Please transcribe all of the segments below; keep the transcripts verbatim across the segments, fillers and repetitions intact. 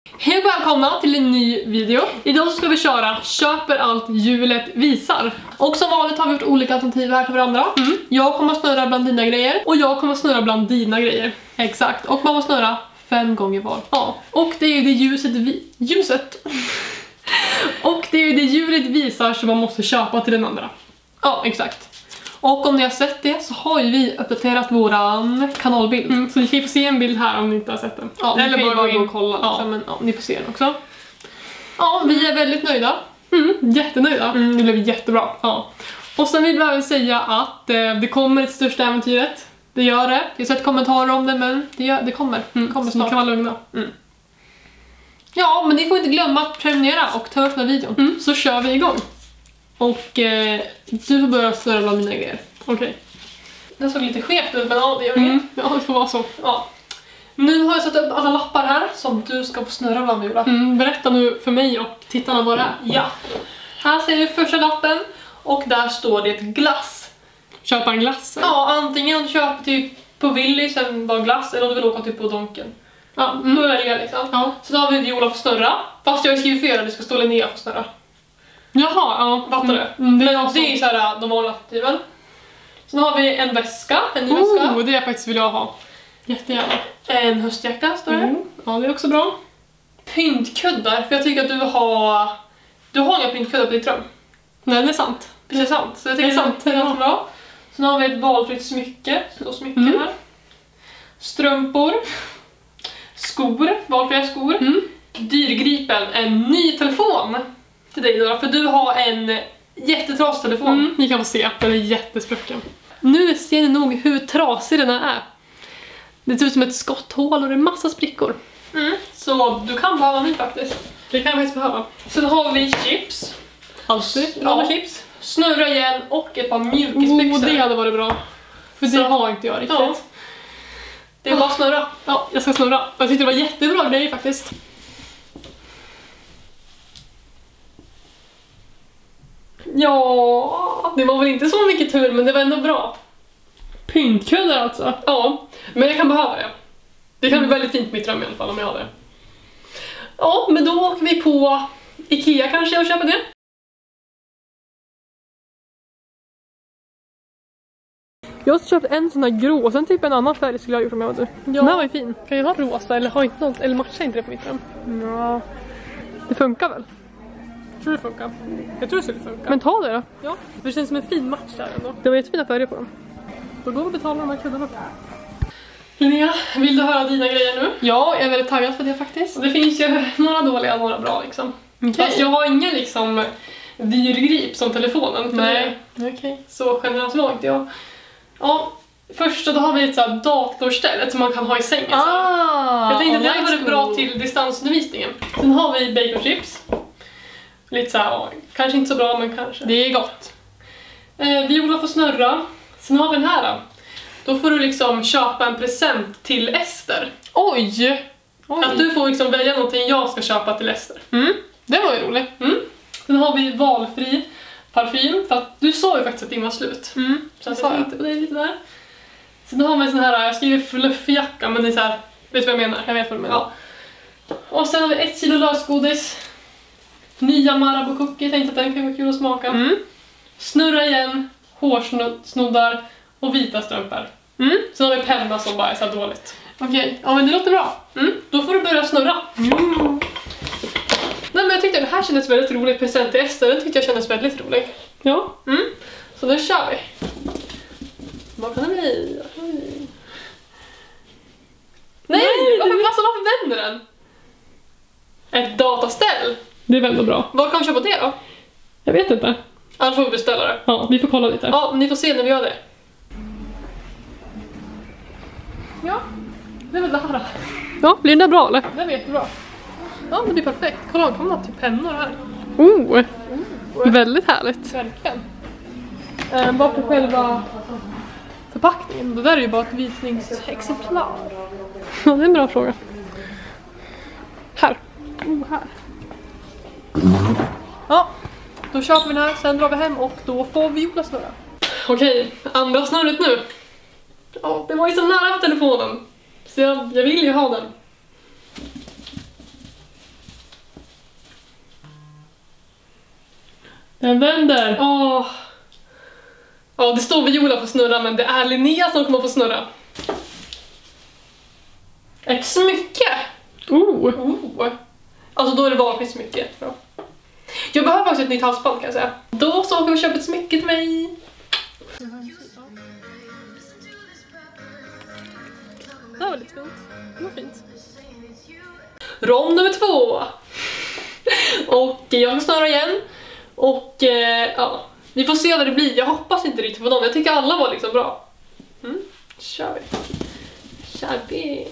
Hej och välkomna till en ny video. Idag ska vi köra Köper allt hjulet visar. Och som vanligt har vi gjort olika alternativ här till varandra. Mm. Jag kommer att snurra bland dina grejer och jag kommer att snurra bland dina grejer. Exakt. Och man måste snurra fem gånger var. Ja. Och det är ju det ljuset vi... Ljuset? Och det är ju det hjulet visar som man måste köpa till den andra. Ja, exakt. Och om ni har sett det så har ju vi uppdaterat våran kanalbild. Mm, så ni kan ju få se en bild här om ni inte har sett den. Ja, eller bara gå in och kolla. Ja. Liksom, men, ja, ni får se den också. Ja, vi är väldigt nöjda. Mm, jättenöjda. Mm, det blev jättebra. Ja. Och sen vill jag även säga att eh, det kommer ett största äventyret. Det gör det. Jag har sett kommentarer om det, men det, gör, det kommer. Mm, det kommer snart. Ni kan vara lugna. Mm. Ja, men ni får inte glömma att prenumerera och ta upp den här videon. Mm. Så kör vi igång. Och eh, du får börja snurra bland mina grejer. Okej. Okay. Den såg lite skevt ut, men ja, det gör inget. Mm. Ja, det får vara så. Ja. Nu har jag satt upp alla lappar här som du ska få snurra bland, Viola. Mm, berätta nu för mig och tittarna vad det är. Ja. Här ser vi första lappen och där står det ett glass. Köpa en glass? Eller? Ja, antingen om du köper typ på Willys en bara glass eller om du vill åka typ på Donken. Ja, mm. Då väljer jag liksom. Ja. Så då har vi Viola för snurra. Fast jag har skrivit fel, det ska stå Linnea för snurra. Jaha, ja. Fattar du? Mm, det, men det är ju såhär de vanliga alternativen. Sen har vi en väska, en ny oh, väska. Det är faktiskt vill jag ha. Jättegärna. En höstjacka står det. Mm. Ja, det är också bra. Pyntkuddar, för jag tycker att du har... Du har inga pyntkuddar på ditt rum. Nej, det är sant. Det är sant. Så jag tycker det är sant. Det är ganska bra. Sen har vi ett valfritt smycke. Så då smycken mm. här. Strumpor. Skor, valfria skor. Mm. Dyrgripen, en ny telefon till dig då, för du har en jättetrasig telefon. Mm, ni kan få se, den är jättesprucken. Nu ser ni nog hur trasig den här är. Det ser ut som ett skotthål och det är massa sprickor. Mm, så du kan behöva min faktiskt. Det kan jag faktiskt behöva. Sen har vi chips. Alltid. Ja, chips. Snurra igen och ett par mjukisbyxor. Oh, det hade varit bra. För så. Det har inte jag riktigt. Ja. Det är bara snurra. Ja, jag ska snurra. Jag tyckte det var jättebra grej faktiskt. Ja, det var väl inte så mycket tur, men det var ändå bra. Pyntkuddar alltså? Ja, men jag kan behöva det. Det kan bli väldigt fint på mitt rum i alla fall om jag har det. Ja, men då åker vi på Ikea kanske och köper det. Jag har köpt en sån här grå och sen typ en annan färg skulle jag ha gjort om jag var du. Ja. Den här var ju fin. Kan jag ha rosa eller ha inte något, eller matcha inte det på mitt rum? Ja. Det funkar väl? Jag tror det funkar. Jag tror det skulle funka. Men ta det då. Ja, det känns som en fin match där ändå. Det var jättefina färger på dem. Då går vi och betalar de här kuddarna. Linnea, vill du höra dina grejer nu? Ja, jag är väldigt taggad för det faktiskt. Och det finns ju några dåliga och några bra liksom. Okay. Fast jag har ingen liksom dyrgrip som telefonen. Nej, okej. Okay. Så generellt var inte jag. Ja, först då har vi ett så här datorställ som man kan ha i sängen. Ah, jag tänkte att det var bra till distansundervisningen. Sen har vi baconchips. Lite såhär, ja, kanske inte så bra men kanske. Det är gott. Eh, Viola får snurra. Sen har vi den här då. Då får du liksom köpa en present till Ester. Oj! Oj. Att du får liksom välja någonting jag ska köpa till Ester. Mm, det var ju roligt. Mm. Sen har vi valfri parfym. För att du sa ju faktiskt att din var slut. Mm, så jag sa inte på dig lite där. Sen har vi en sån här, jag skriver fluffig jacka men det är så här, vet du vad jag menar? Jag vet vad du menar. Ja. Och sen har vi ett kilo lösgodis. Nya Marabou cookie, tänkte att den kan vara kul att smaka. Mm. Snurra igen, hårsnoddar och vita strumpor. Mm. Sen har vi penna som bara är så här dåligt. Okej, okay. Ja men det låter bra. Mm. Då får du börja snurra. Mm. Nej men jag tyckte att det här kändes väldigt roligt. Present till Ester, den tyckte jag kändes väldigt rolig. Ja. Mm. Så då kör vi. Vad kan det bli? Nej, Nej varför, det... alltså, varför vänder den? Ett dataställ. Det är väldigt bra. Var kan vi köpa det då? Jag vet inte. Annars får vi beställa det. Ja, vi får kolla lite. Ja, ni får se när vi gör det. Ja, det är väl det här. Ja, blir det bra eller? Det är jättebra. Ja, det blir perfekt. Kolla, kan man ha typ pennor här. Oh, oh. Väldigt härligt. Verkligen. Eh, bara på själva förpackningen. Det där är ju bara ett visningsexemplar. Ja, det är en bra fråga. Här. Oh, här. Ja, då köper vi den här, sen drar vi hem och då får Viola snurra. Okej, andra snurret nu. Ja, det var ju så nära på telefonen. Så jag, jag vill ju ha den. Den vänder. Åh. Ja, det står Viola för snurra, men det är Linnea som kommer få snurra. Ett smycke. Oh. Oh. Alltså då är det valfritt smycke. Bra. Jag behöver faktiskt ett nytt halsband kan jag säga. Då så kan vi köpa ett smycke till mig. Det var lite fint. Det var fint. Rond nummer två. Och jag ska snöra igen. Och eh, ja, vi får se vad det blir. Jag hoppas inte riktigt på dem. Jag tycker alla var liksom bra. Mm, kör vi. Kör vi.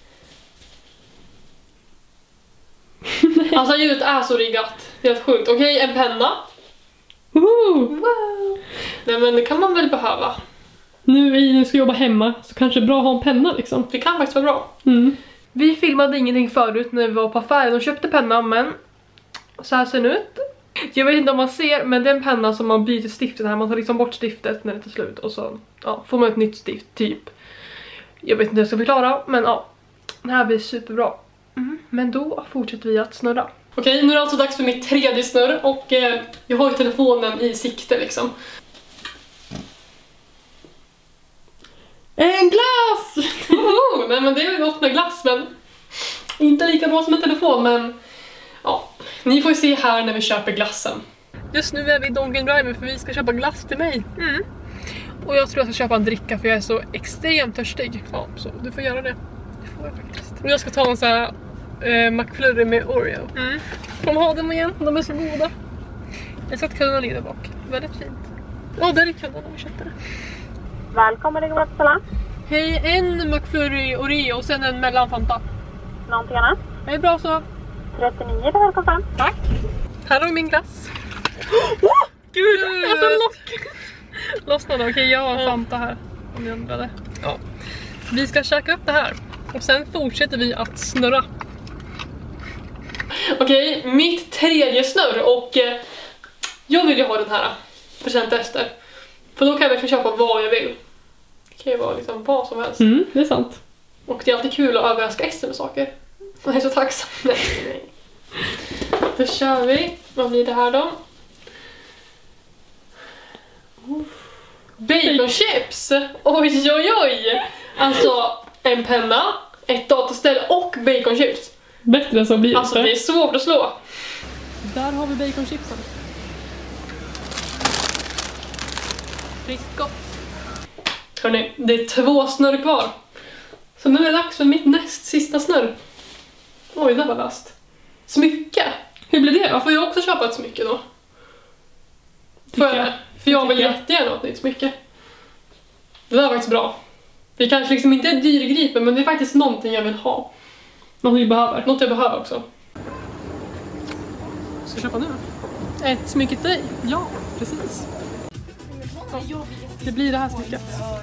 Alltså ljudet är så riggat. Helt sjukt. Okej, okay, en penna. Woho! Wow. Nej men det kan man väl behöva. Nu i nu ska jobba hemma så kanske det är bra att ha en penna liksom. Det kan faktiskt vara bra. Mm. Vi filmade ingenting förut när vi var på affären och köpte penna, men så här ser den ut. Jag vet inte om man ser, men det är en penna som man byter stiftet här. Man tar liksom bort stiftet när det tar slut och så ja, får man ett nytt stift typ. Jag vet inte hur jag ska förklara, men ja. Den här blir superbra. Mm. Men då fortsätter vi att snurra. Okej, nu är det alltså dags för mitt tredje snurr och eh, jag har ju telefonen i sikte liksom. En glass! Oh, nej men det är ju gott med glass, men inte lika bra som en telefon, men ja, ni får ju se här när vi köper glassen. Just nu är vi i Donken Driver för vi ska köpa glass till mig. Mm. Och jag tror jag ska köpa en dricka för jag är så extremt törstig. Ja, så du får göra det. Det får jag faktiskt. Och jag ska ta en sån här eh, McFlurry med Oreo. Mm. De har dem igen, de är så goda. Jag ska kunna ligga där bak. Väldigt fint. Åh, oh, där är kunderna och köpte det. Välkommen, det går att ställa. Hej, en McFlurry Oreo och sen en mellanfanta. Någonting annat? Det är bra så. trettionio för välkommen. Tack. Här har vi min glass. Oh, Gud, jag har en lock. Lossnade, okej, jag har en fanta här. Om jag undrade. Ja. Vi ska käka upp det här. Och sen fortsätter vi att snurra. Okej, mitt tredje snurr. Och eh, jag vill ju ha den här present Ester. För då kan jag verkligen köpa vad jag vill. Det kan ju vara liksom vad som helst. Mm, det är sant. Och det är alltid kul att överraska Ester med saker. Jag är så tacksam. Nej, nej. Då kör vi. Vad blir det här då? Baconchips! Oj, oj, oj! Alltså, en penna, ett datorställ och baconchips. Bättre så blir det. Alltså, det är svårt att slå. Där har vi baconchipsen. Friskt gott. Hörrni, det är två snurr kvar. Så nu är det dags för mitt näst sista snurr. Oj, det var last. Smycke. Hur blir det då? Får jag också köpa ett smycke då? För jag, för jag vill jättegärna ha ett nytt smycke. Det där var faktiskt bra. Det kanske liksom inte är dyrgripen, men det är faktiskt någonting jag vill ha. Något jag behöver. Något jag behöver också. Ska jag köpa nu? Ett smycke till dig? Ja, precis. Ja, det blir det här smycket.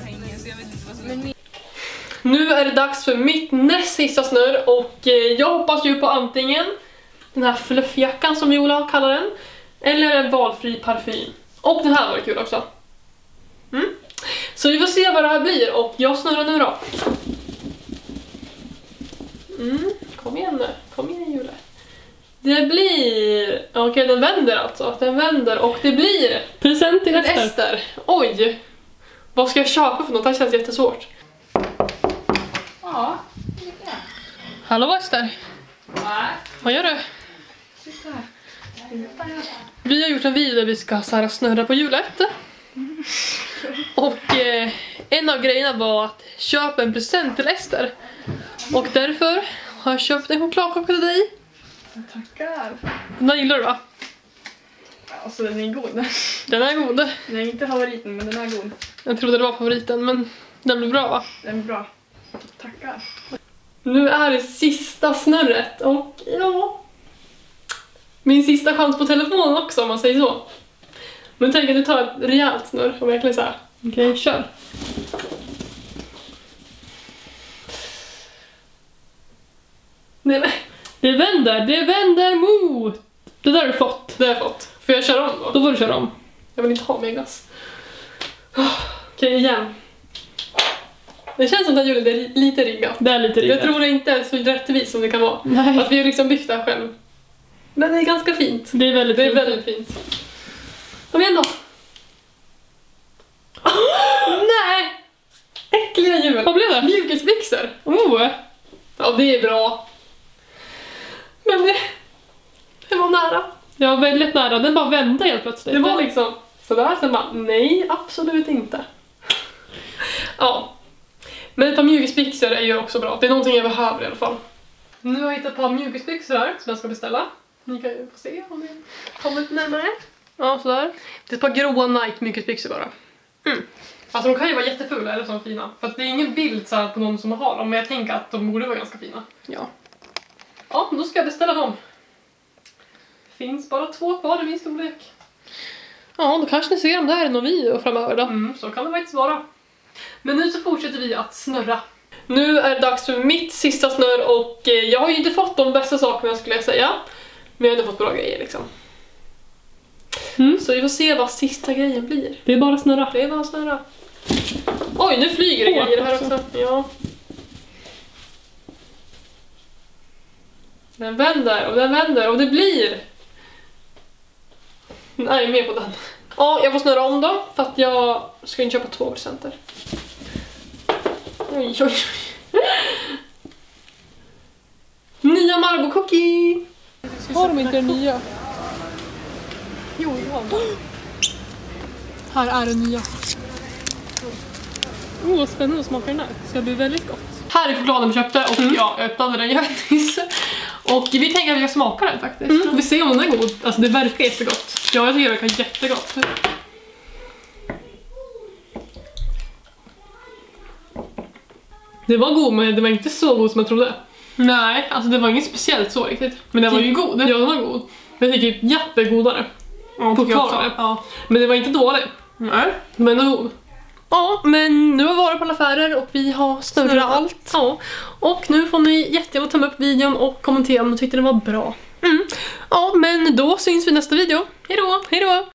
Nu är det dags för mitt näst sista snurr. Och jag hoppas ju på antingen den här fluffjackan som Viola kallar den, eller en valfri parfym. Och den här var kul också. Mm. Så vi får se vad det här blir. Och jag snurrar nu då. Mm. Kom igen nu. Kom igen, Julia. Det blir... Okej, okay, den vänder alltså. Den vänder och det blir... Present till Ester. Ester. Oj. Vad ska jag köpa för något? Det här känns jättesvårt. Ja. Hallå Ester. Va? Vad gör du? Sitta. Vi har gjort en video där vi ska så här snurra på hjulet. Mm. Och eh, en av grejerna var att köpa en present till Ester. Och därför har jag köpt en chokladkaka till dig. Tackar. Den här gillar du va? Alltså den är god. Den är god. Den är inte favoriten, men den är god. Jag trodde det var favoriten, men den blir bra va? Den är bra. Tackar. Nu är det sista snurret och ja... Min sista chans på telefonen också om man säger så. Men tänk att du tar ett rejält snurr och verkligen så här. Okej, okay, kör. Nej men. Det vänder, det vänder mot. Det där har du fått. Det har jag fått. Får jag köra om då? Då får du köra om. Jag vill inte ha mer glass. Okej, okay, igen. Det känns som att hjulet är lite riggat. Det är lite riggat. Jag tror det inte är så rättvis som det kan vara. Nej. Att vi har liksom byggt det här själv. Men det är ganska fint. Det är väldigt, det är fint. väldigt fint. Kom igen då. Nej! Äckliga djur. Vad blev det? Mjukisbyxor. Oh. Ja, det är bra. Men det, det var nära. Jag var väldigt nära. Den bara vände helt plötsligt. Det var liksom sådär. Sen bara, nej, absolut inte. Ja. Men ett par mjukisbyxor är ju också bra. Det är någonting jag behöver i alla fall. Nu har jag hittat ett par mjukisbyxor här som jag ska beställa. Ni kan ju få se om ni kommer lite närmare. Ja, sådär. Det är ett par gråa Nike mjukisbyxor bara. Mm. Alltså de kan ju vara jättefula eller så fina. För att det är ingen bild så här på någon som har dem. Men jag tänker att de borde vara ganska fina. Ja. Ja, då ska jag beställa dem. Det finns bara två kvar i min storlek. Ja, då kanske ni ser dem där i någon video framöver då. Mm, så kan det faktiskt vara. Men nu så fortsätter vi att snurra. Nu är det dags för mitt sista snurr och jag har ju inte fått de bästa sakerna skulle jag säga. Men jag har inte fått bra grejer liksom. Mm. Så vi får se vad sista grejen blir. Det är bara snurra. Det är bara snurra. Oj, nu flyger det grejer här också. Ja. Den vänder och den vänder och det blir... Nej, mer på den. Ja, jag får snurra om då för att jag ska inte köpa två presenter. Oj, oj, oj. Nya Marabou cookie. Har de inte den nya? Jo, det har de. Här är den nya. Åh, oh, vad spännande att smaka den här. Det ska bli väldigt gott. Här är chokladen vi köpte och mm. jag öppnade den nyss. Och vi tänker att vi ska smaka den faktiskt. Mm. Vi ser om den är god. Alltså det verkar jättegott. Ja, jag tycker det verkar jättegott. Det var god, men det var inte så god som jag trodde. Nej, alltså det var inget speciellt så riktigt. Men det var ju god. Ja, den var god. Men jag tycker jättegodare. Ja, fortfarande. Ja. Men det var inte dåligt. Nej, men ändå god. Ja, men nu har vi varit på alla affärer och vi har snurrat allt. Ja. Och nu får ni jättegärna ta upp videon och kommentera om ni tyckte den var bra. Mm. Ja, men då syns vi i nästa video. Hejdå! Hejdå!